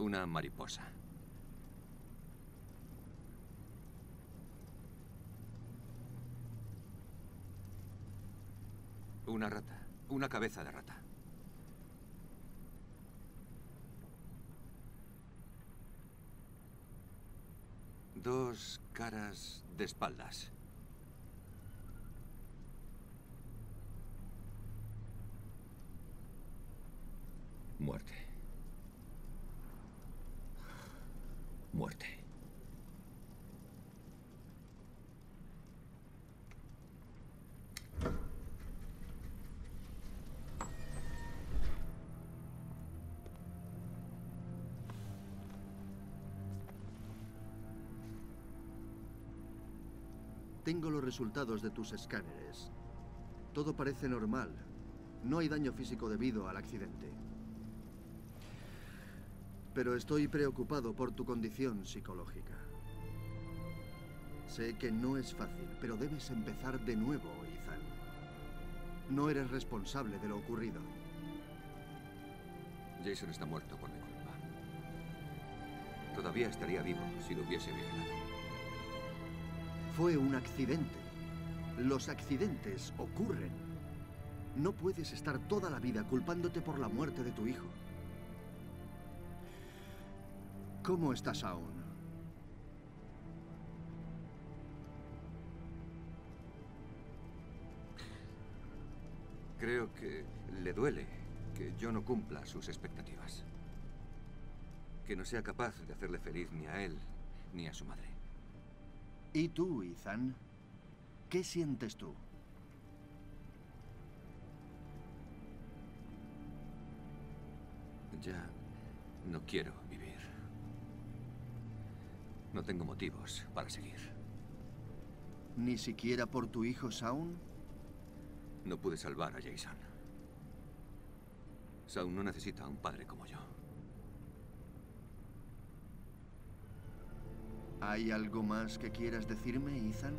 Una mariposa. Una rata. Una cabeza de rata. Dos caras de espaldas. Muerte. Muerte. Tengo los resultados de tus escáneres. Todo parece normal. No hay daño físico debido al accidente. Pero estoy preocupado por tu condición psicológica. Sé que no es fácil, pero debes empezar de nuevo, Ethan. No eres responsable de lo ocurrido. Jason está muerto por mi culpa. Todavía estaría vivo si lo hubiese vigilado. Fue un accidente. Los accidentes ocurren. No puedes estar toda la vida culpándote por la muerte de tu hijo. ¿Cómo estás aún? Creo que le duele que yo no cumpla sus expectativas. Que no sea capaz de hacerle feliz ni a él ni a su madre. ¿Y tú, Ethan? ¿Qué sientes tú? Ya no quiero vivir. No tengo motivos para seguir. ¿Ni siquiera por tu hijo, Shaun? No pude salvar a Jason. Shaun no necesita a un padre como yo. ¿Hay algo más que quieras decirme, Ethan?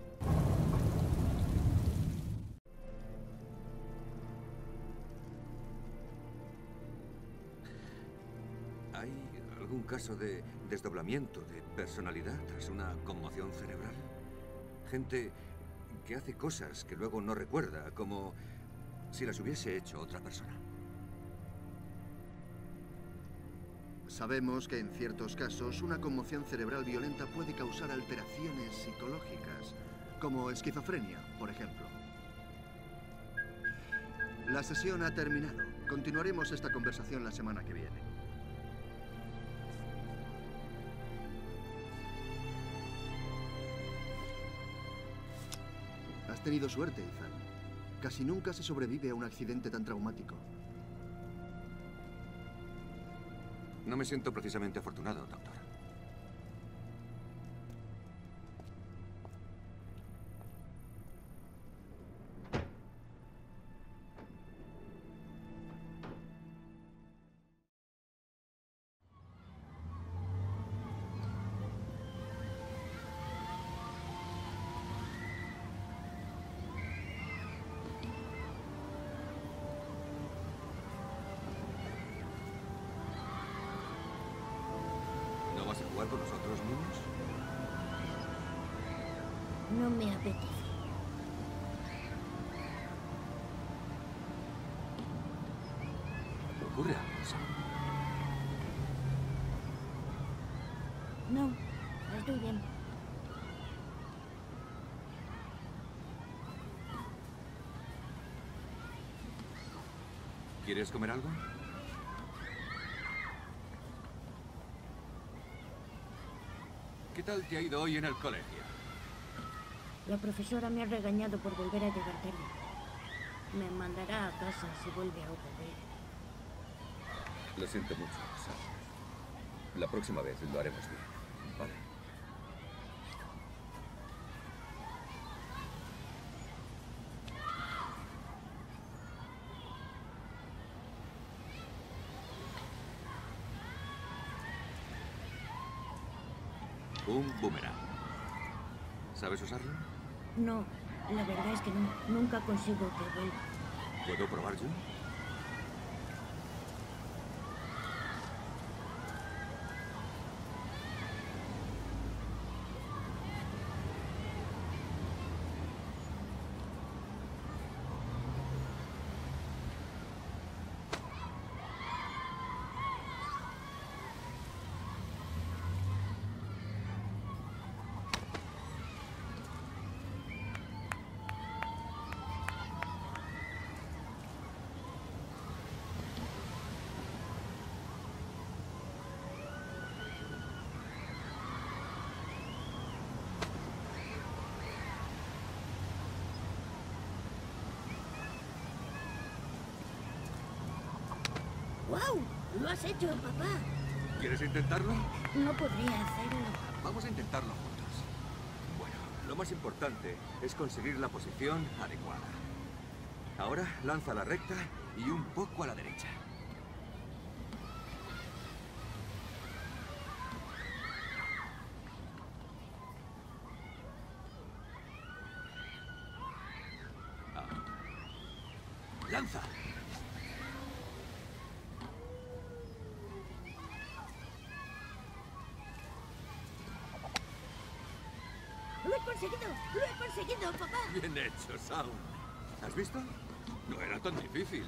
¿Hay algún caso de desdoblamiento de personalidad tras una conmoción cerebral? Gente que hace cosas que luego no recuerda, como si las hubiese hecho otra persona. Sabemos que en ciertos casos una conmoción cerebral violenta puede causar alteraciones psicológicas, como esquizofrenia, por ejemplo. La sesión ha terminado. Continuaremos esta conversación la semana que viene. Has tenido suerte, Ethan. Casi nunca se sobrevive a un accidente tan traumático. No me siento precisamente afortunado, doctor. ¿No vas a jugar con nosotros, niños? No me apetece. ¿Ocurre algo, Sam? No, estoy bien. ¿Quieres comer algo? ¿Qué tal te ha ido hoy en el colegio? La profesora me ha regañado por volver a llegar tarde. Me mandará a casa si vuelve a ocurrir. Lo siento mucho, Sam. La próxima vez lo haremos bien, ¿vale? Un boomerang. ¿Sabes usarlo? No, la verdad es que no. Nunca consigo que vuelva. ¿Puedo probar yo? Lo has hecho, papá. ¿Quieres intentarlo? No podría hacerlo. Vamos a intentarlo juntos. Bueno, lo más importante es conseguir la posición adecuada. Ahora lanza la recta y un poco a la derecha. ¡Lanza! ¡Lo he conseguido! ¡Lo he conseguido, papá! Bien hecho, Sound. ¿Has visto? No era tan difícil.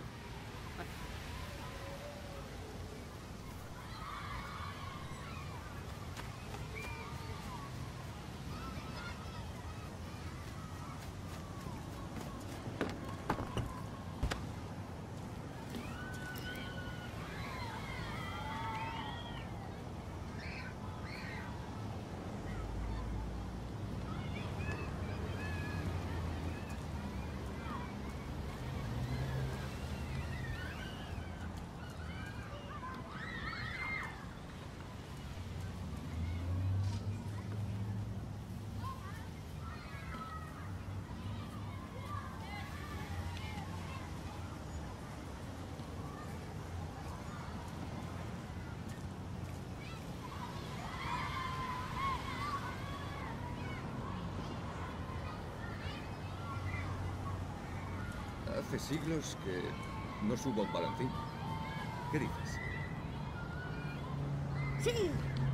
Hace siglos que no subo un balancín. ¿Qué dices? ¡Sí!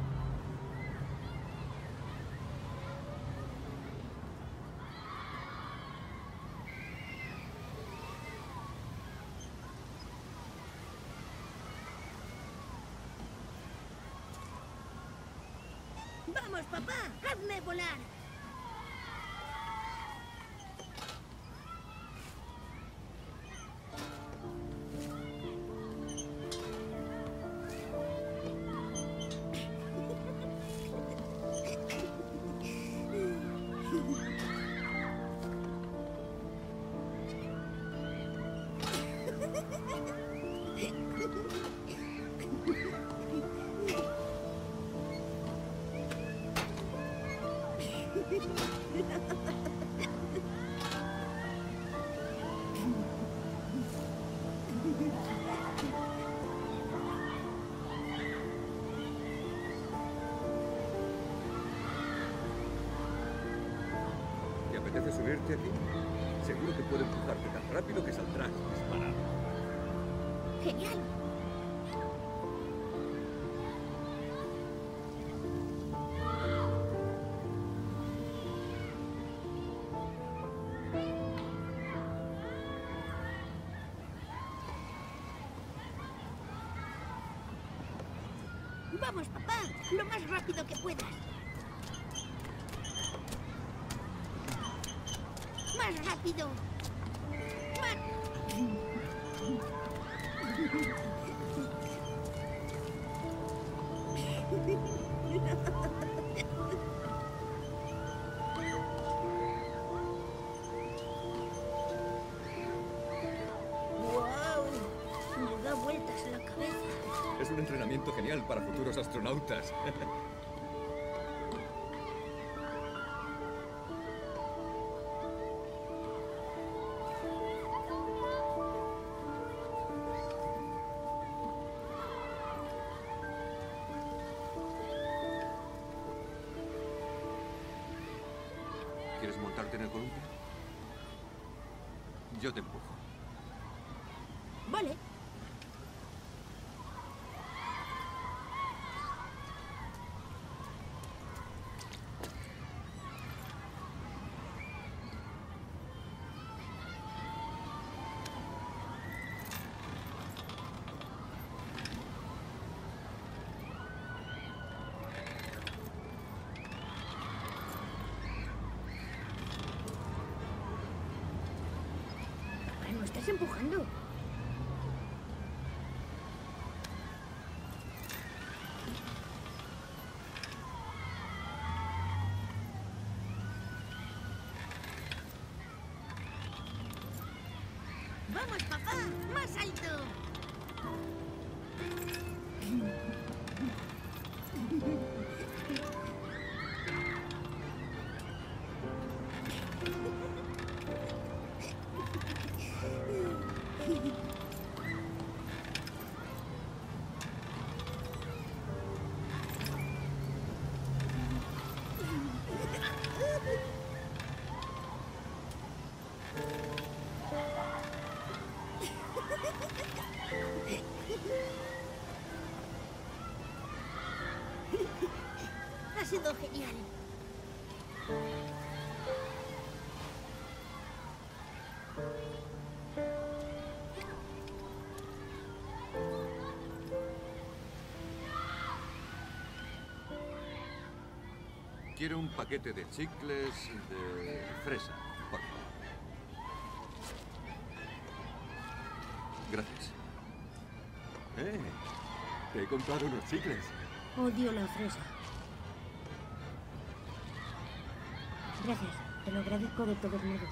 ¡Vamos, papá! ¡Hazme volar! ¿Te apetece subirte aquí? Seguro que puedo empujarte tan rápido que saldrás disparado. ¡Genial! ¡Vamos, papá! ¡Lo más rápido que puedas! ¡Más rápido! ¡Wow! Me da vueltas la cabeza. Es un entrenamiento genial para futuros astronautas. ¿Quieres montarte en el columpio? Yo te empujo. Vale. ¿No estás empujando? ¡Vamos, papá! ¡Más alto! Ha sido genial. Quiero un paquete de chicles de fresa, por favor. Gracias. Te he comprado unos chicles. Odio la fresa. Gracias, te lo agradezco de todos modos.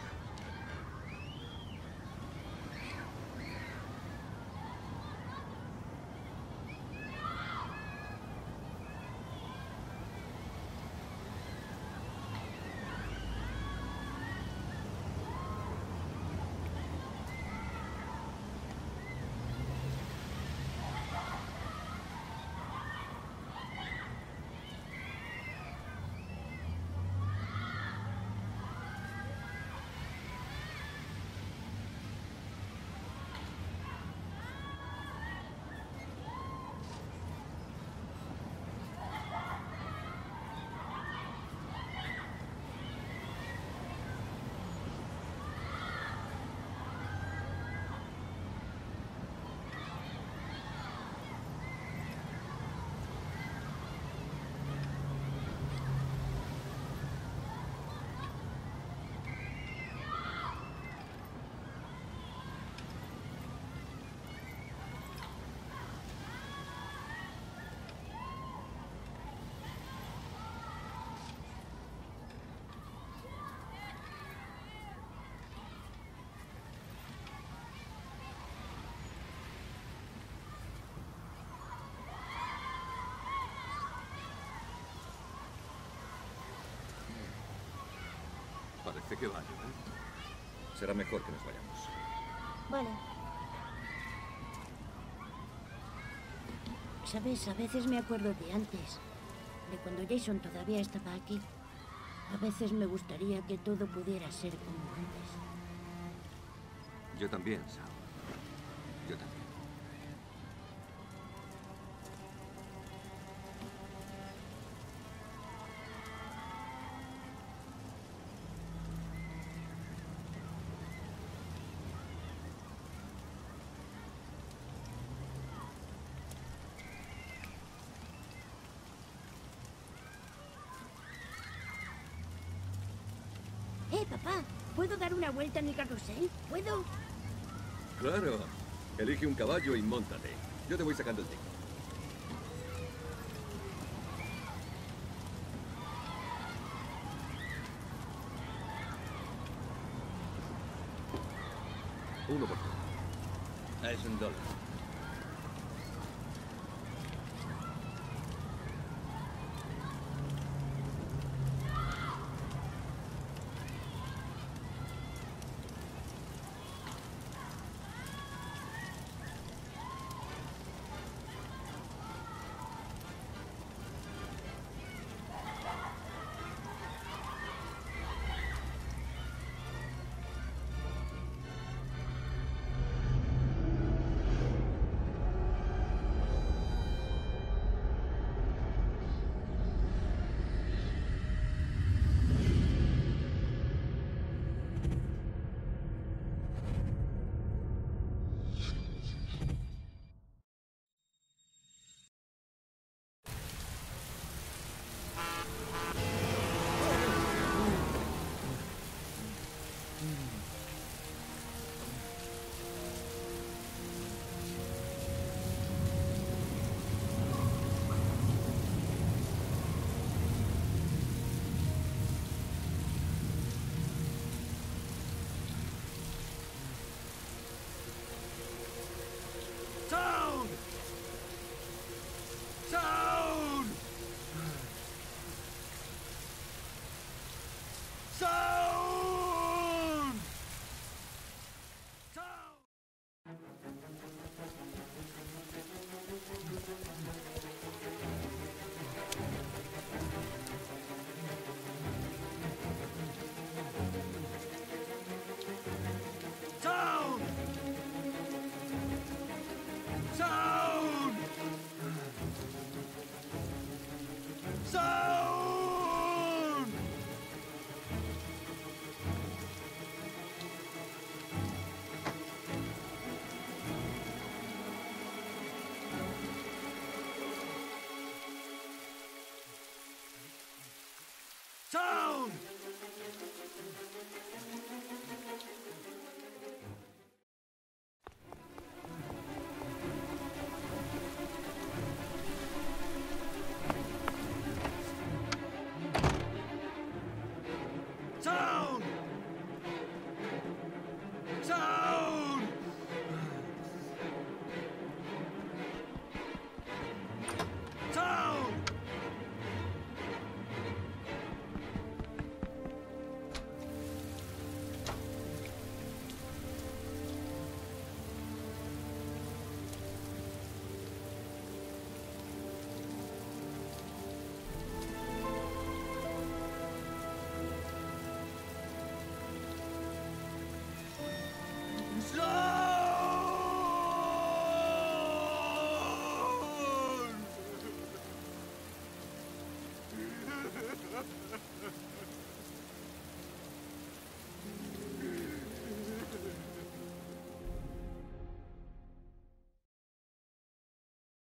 Parece que va a llover. Será mejor que nos vayamos. Vale. ¿Sabes? A veces me acuerdo de antes, de cuando Jason todavía estaba aquí. A veces me gustaría que todo pudiera ser como antes. Yo también, Sam. Yo también. Papá, ¿puedo dar una vuelta en el carrusel? ¿Puedo? Claro. Elige un caballo y móntate. Yo te voy sacando el ticket. Uno por todo. Es $1. ¡Sound! ¡Sound! ¡Sound! ¡Sound! ¡Sound!